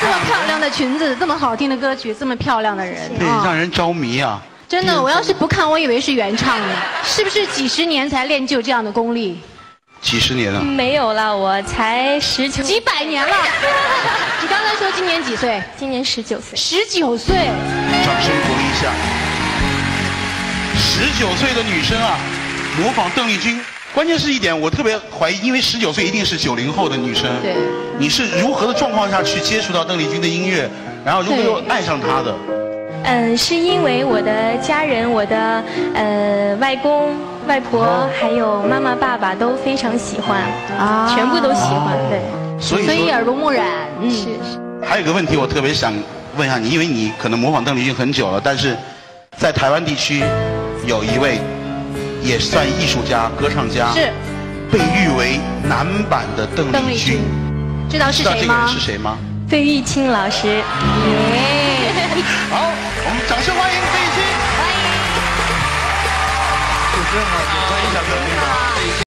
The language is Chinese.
这么漂亮的裙子，这么好听的歌曲，这么漂亮的人， 对，让人着迷啊！ 真的，我要是不看，我以为是原唱呢。是不是几十年才练就这样的功力？ 几十年了？ 没有了，我才19， 几百年了。你刚才说今年几岁？ 今年19岁。 19岁， 掌声鼓励一下。19岁的女生啊，模仿邓丽君。关键是一点，我特别怀疑，因为19岁一定是90后的女生。 对。 你是如何的状况下去接触到邓丽君的音乐，然后如何又爱上她的？ 是因为我的家人，我的外公、外婆，还有妈妈、爸爸都非常喜欢啊，全部都喜欢，对。 所以耳濡目染， 是。 还有一个问题，我特别想问一下你，因为你可能模仿邓丽君很久了，但是在台湾地区有一位也算艺术家、歌唱家， 是被誉为男版的邓丽君， 知道是谁吗？ 知道这个人是谁吗？ 费玉清老师。耶！ 好，我们掌声欢迎费玉清。 欢迎。 主持人好，欢迎小哥。